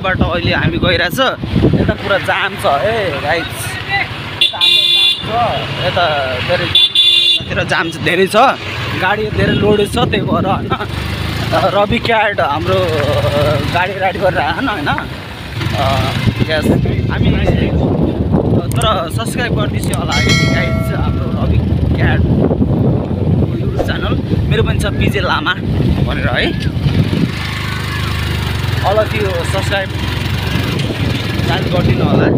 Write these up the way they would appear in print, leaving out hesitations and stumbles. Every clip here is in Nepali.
बाटो अहिले हामी गइरहेछ यता पुरा जाम छ है गाइस यता धेरै जाम धेरै छ गाडी धेरै लोडेड छ त्यही भएर हैन रवि क्याट हाम्रो गाडी राइड गरेर आएन हैन यस हामी तर सब्स्क्राइब गरिदिन्छु होला है गाइस हाम्रो रवि क्याट युट्युब च्यानल मेरो पनि छ पिजे लामा भनेर है अल त्यो सब्स्क्राइब च्यानल गरिदिनु होला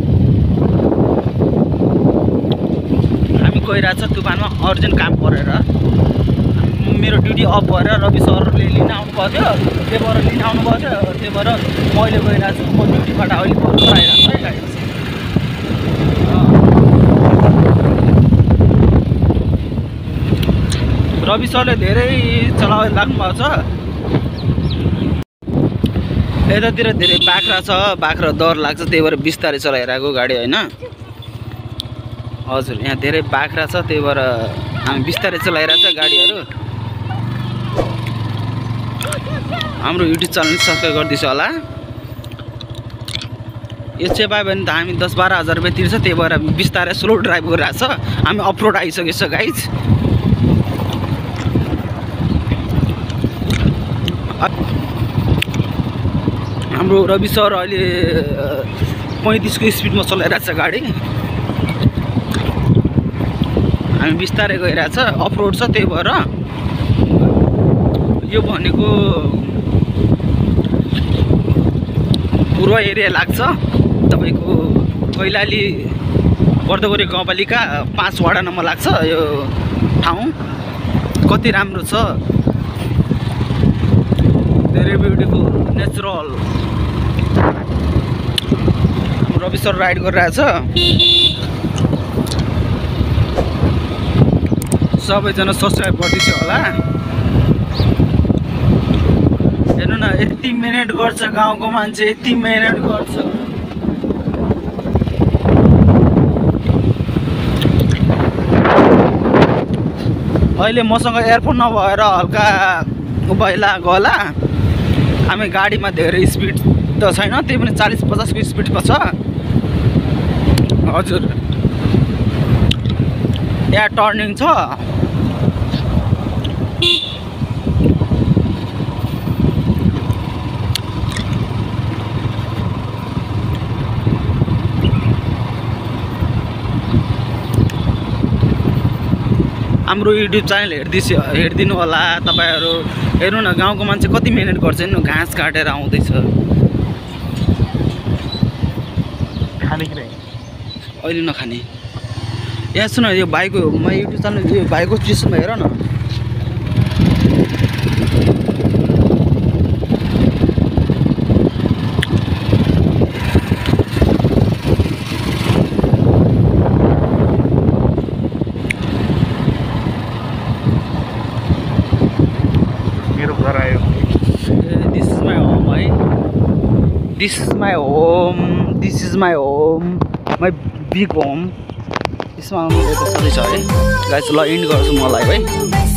हामी गइरहेछ तुफानमा अर्जेन्ट काम परेर मेरो ड्युटी अफ भएर रवि सरले लिन आउनु पर्यो त्यही भएर लिन आउनु पर्यो त्यही भएर मैले गइरहेको छु म ड्युटीबाट अहिले भर्खर आइरहेको छु है गाइस रवि सरले धेरै चलाएर लाग्नु भएको छ यतातिर धेरै बाख्रा छ बाख्रा डर लाग्छ त्यही भएर बिस्तारै चलाइरहेको गाडी हैन हजुर यहाँ धेरै बाख्रा छ त्यही भएर हामी बिस्तारै चलाइरहेछ गाडीहरू हाम्रो युट्युब च्यानल सब्स्क्राइब गरिदिन्छ होला यो चाहिँ पायो भने त हामी 10-12 हजार रुपैयाँ तिर्छ त्यही भएर बिस्तारै स्लो ड्राइभ गरिरहेछ हामी अफरोड आइसकेछ गाइज हाम्रो रवि सर अहिले 35 को स्पिडमा चलाइरहेछ गाडी हामी बिस्तारै गइरहेछ अफरोड छ त्यही भएर यो भनेको पूर्व एरिया लाग्छ तपाईको कैलाली वर्धवरी गाउँपालिका 5 वडा नम्बर लाग्छ यो ठाउँ कति राम्रो छ धेरै beautiful natural Ravi sir ride गरिरहेछ सबैजना सब्स्क्राइब गरिदिन्छ होला हेर्नु न यति मिनेट गर्छ गाउँको मान्छे यति मिनेट गर्छ अहिले मसँग एयरफोन नभएर हल्का उभैला गला हामी गाडीमा धेरै स्पिड त छैन त्यही पनि 40-50 को स्पिडमा छ हजुर यहाँ टर्निङ छ हाम्रो युट्युब च्यानल हेरिदिनु होला तपाईहरु हेर्नु न गाउँको मान्छे कति मेहनत गर्छ नि घाँस काटेर आउँदैछ खाने कि नै अहिले नखाने यहाँ सुन यो भाइको म युट्युब च्यानल यो भाइको चिसमा हेर न This is my home. This is my home. My big home. यसमा म यता सधैँ छ है गाइस ल इन्ड गर्छु मलाई है